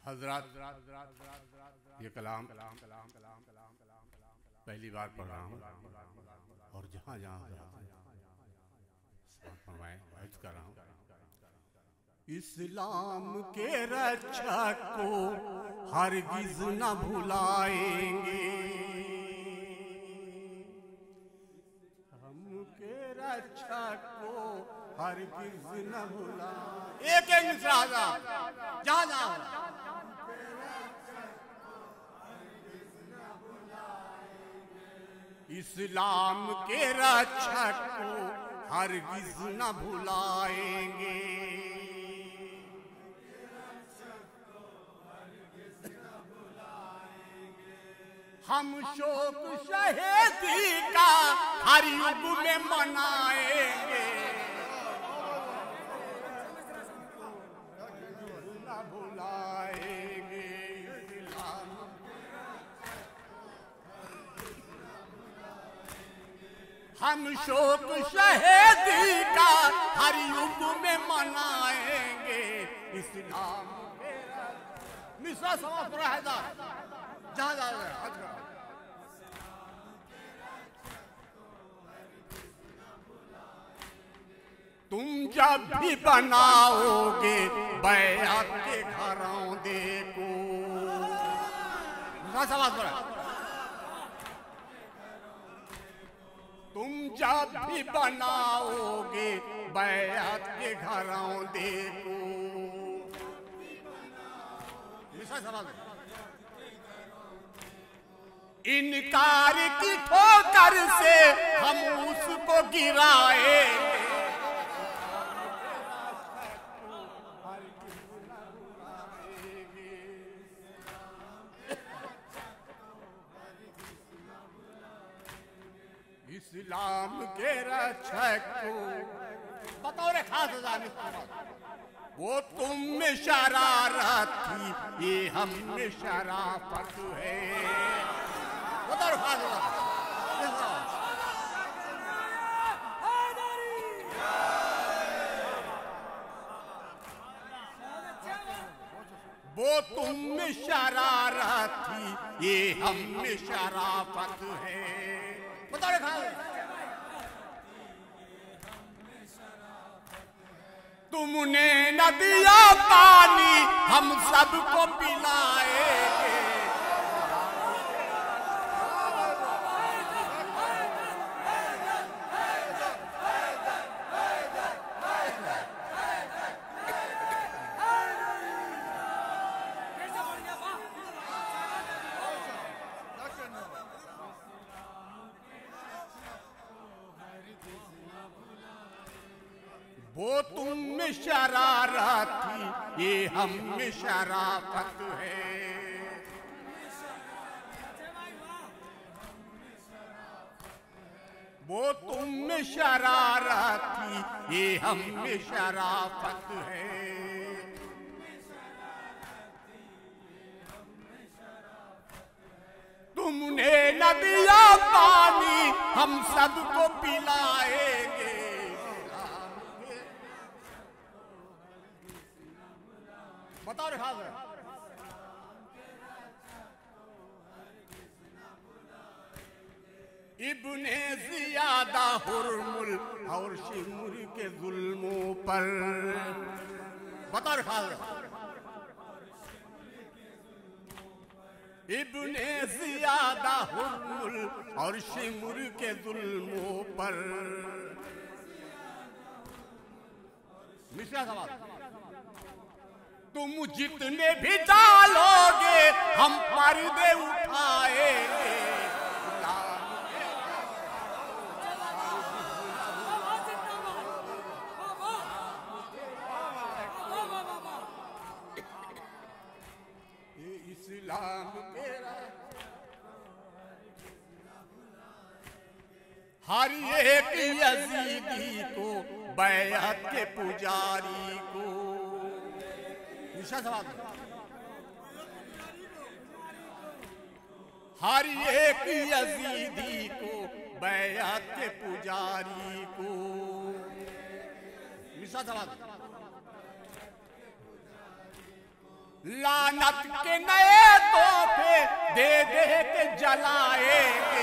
हजरत ये कलाम पहली बार पढ़ रहा हूँ और जहाँ जहाँ अर्ज कर रहा हूँ। इस्लाम के रक्षक को हरगिज न भुलाएंगे, हम के रक्षक को हरगिज न भुलाएंगे। एक एक मिसरा जहाँ जहाँ इस्लाम के रक्षक को हरगिज न भुलाएंगे। हम शोक शहीदी का हर युग में मनाएंगे, न भुलाएंगे। हम शोक शहीदी का हर युग में मनाएंगे। इस्लाम मिसरा समाज पर है जहाँ जा रहे हैं। तुम जब भी बनाओगे बैत के घरौंदे को, तुम जब भी बनाओगे बैत के घरौंदे को, इनकार की ठोकर से हम उसको गिराएंगे। इस्लाम के रक्षक को बतौर खास वो तुम में शरारत थी, ये हम में शराफत है। बतौर खास वो तुम में शरारत थी, ये हम में शराफत है। बता रहे तुमने न दिया पानी, हम सबको पिलाएंगे। वो तुम में शरारत थी, ये हम में शराफत है। वो तुम में शरारत थी, ये हम में शराफत है। तुमने न दिया पानी, हम सबको पिलाएंगे। बताओ रखा है इब्ने ज़ियादा हुर्मुल और शिमुर के जुल्मों पर। बताओ रखा है इब्ने ज़ियादा हुर्मुल और शिमुर के जुल्मों पर। मिश्रा सवाल तुम जितने भी डालोगे हम पर्दे उठाएंगे। इस्लाम तेरा हर एक यजीदी को बैअत के पुजारी को। हर एक यजीदी को बैअत के पुजारी को। लानत के नए तोहफे दे दे के जलाएंगे।